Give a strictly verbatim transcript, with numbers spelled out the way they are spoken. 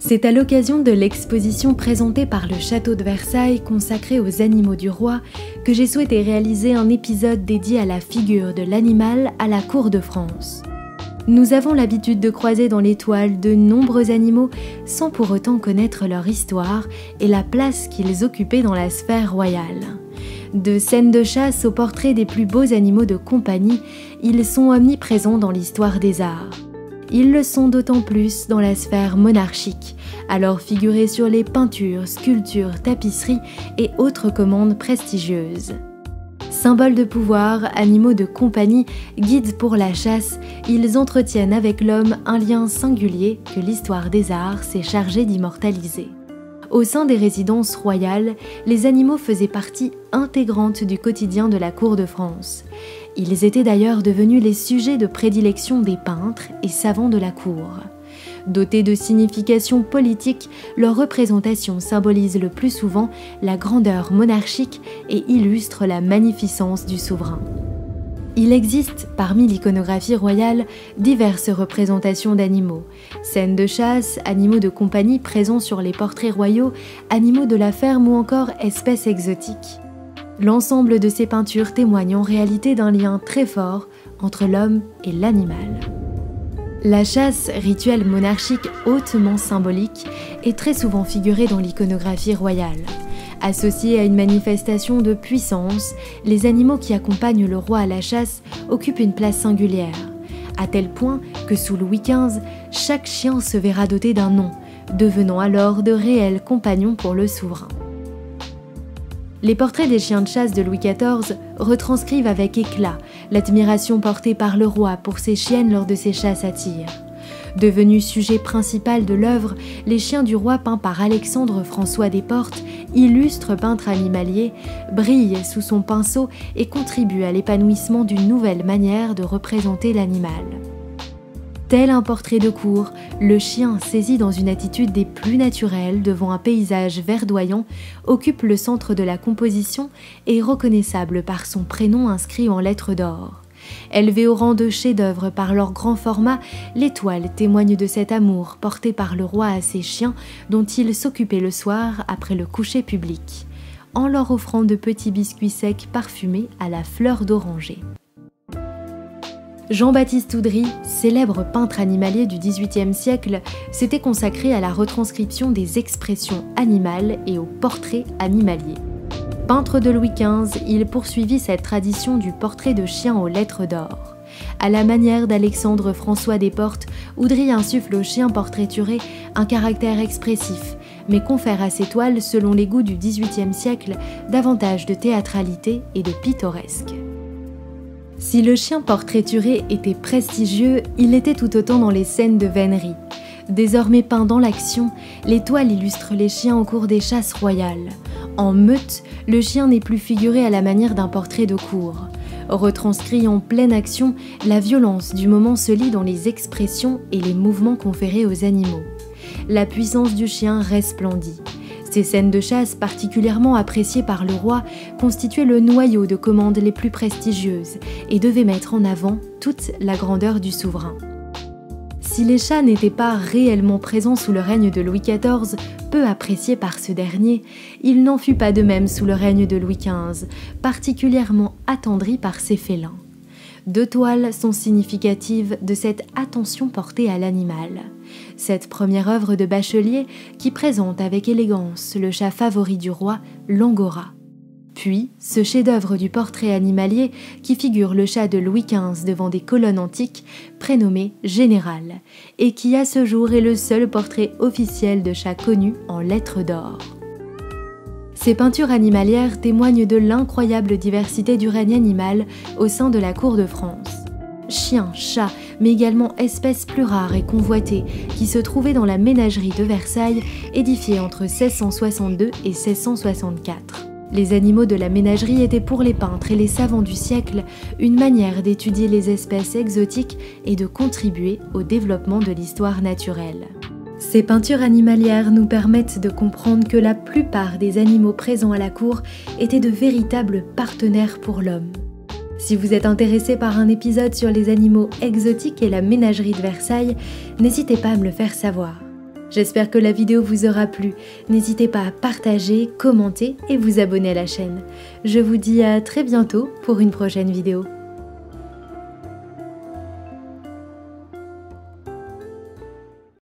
C'est à l'occasion de l'exposition présentée par le château de Versailles consacrée aux animaux du roi que j'ai souhaité réaliser un épisode dédié à la figure de l'animal à la cour de France. Nous avons l'habitude de croiser dans les toiles de nombreux animaux sans pour autant connaître leur histoire et la place qu'ils occupaient dans la sphère royale. De scènes de chasse aux portraits des plus beaux animaux de compagnie, ils sont omniprésents dans l'histoire des arts. Ils le sont d'autant plus dans la sphère monarchique, alors figurés sur les peintures, sculptures, tapisseries et autres commandes prestigieuses. Symboles de pouvoir, animaux de compagnie, guides pour la chasse, ils entretiennent avec l'homme un lien singulier que l'histoire des arts s'est chargée d'immortaliser. Au sein des résidences royales, les animaux faisaient partie intégrante du quotidien de la cour de France. Ils étaient d'ailleurs devenus les sujets de prédilection des peintres et savants de la cour. Dotés de signification politique, leur représentation symbolise le plus souvent la grandeur monarchique et illustre la magnificence du souverain. Il existe, parmi l'iconographie royale, diverses représentations d'animaux. Scènes de chasse, animaux de compagnie présents sur les portraits royaux, animaux de la ferme ou encore espèces exotiques. L'ensemble de ces peintures témoigne en réalité d'un lien très fort entre l'homme et l'animal. La chasse, rituel monarchique hautement symbolique, est très souvent figurée dans l'iconographie royale. Associés à une manifestation de puissance, les animaux qui accompagnent le roi à la chasse occupent une place singulière, à tel point que sous Louis quinze, chaque chien se verra doté d'un nom, devenant alors de réels compagnons pour le souverain. Les portraits des chiens de chasse de Louis quatorze retranscrivent avec éclat l'admiration portée par le roi pour ses chiennes lors de ses chasses à tir. Devenu sujet principal de l'œuvre, les chiens du roi peints par Alexandre François Desportes, illustre peintre animalier, brillent sous son pinceau et contribuent à l'épanouissement d'une nouvelle manière de représenter l'animal. Tel un portrait de cour, le chien, saisi dans une attitude des plus naturelles devant un paysage verdoyant, occupe le centre de la composition et est reconnaissable par son prénom inscrit en lettres d'or. Élevées au rang de chef-d'œuvre par leur grand format, les toiles témoignent de cet amour porté par le roi à ses chiens dont il s'occupait le soir après le coucher public, en leur offrant de petits biscuits secs parfumés à la fleur d'oranger. Jean-Baptiste Oudry, célèbre peintre animalier du dix-huitième siècle, s'était consacré à la retranscription des expressions animales et au portrait animalier. Peintre de Louis quinze, il poursuivit cette tradition du portrait de chien aux lettres d'or. À la manière d'Alexandre François Desportes, Oudry insuffle au chien portraituré un caractère expressif, mais confère à ses toiles, selon les goûts du dix-huitième siècle, davantage de théâtralité et de pittoresque. Si le chien portraituré était prestigieux, il l'était tout autant dans les scènes de vénerie. Désormais peint dans l'action, les toiles illustrent les chiens au cours des chasses royales. En meute, le chien n'est plus figuré à la manière d'un portrait de cour. Retranscrit en pleine action, la violence du moment se lit dans les expressions et les mouvements conférés aux animaux. La puissance du chien resplendit. Ces scènes de chasse, particulièrement appréciées par le roi, constituaient le noyau de commandes les plus prestigieuses et devaient mettre en avant toute la grandeur du souverain. Si les chats n'étaient pas réellement présents sous le règne de Louis quatorze, peu appréciés par ce dernier, il n'en fut pas de même sous le règne de Louis quinze, particulièrement attendri par ses félins. Deux toiles sont significatives de cette attention portée à l'animal. Cette première œuvre de Bachelier qui présente avec élégance le chat favori du roi, l'Angora. Puis, ce chef-d'œuvre du portrait animalier qui figure le chat de Louis quinze devant des colonnes antiques, prénommé Général, et qui à ce jour est le seul portrait officiel de chat connu en lettres d'or. Ces peintures animalières témoignent de l'incroyable diversité du règne animal au sein de la cour de France. Chiens, chats, mais également espèces plus rares et convoitées qui se trouvaient dans la ménagerie de Versailles, édifiée entre seize cent soixante-deux et seize cent soixante-quatre. Les animaux de la ménagerie étaient pour les peintres et les savants du siècle une manière d'étudier les espèces exotiques et de contribuer au développement de l'histoire naturelle. Ces peintures animalières nous permettent de comprendre que la plupart des animaux présents à la cour étaient de véritables partenaires pour l'homme. Si vous êtes intéressé par un épisode sur les animaux exotiques et la ménagerie de Versailles, n'hésitez pas à me le faire savoir. J'espère que la vidéo vous aura plu. N'hésitez pas à partager, commenter et vous abonner à la chaîne. Je vous dis à très bientôt pour une prochaine vidéo.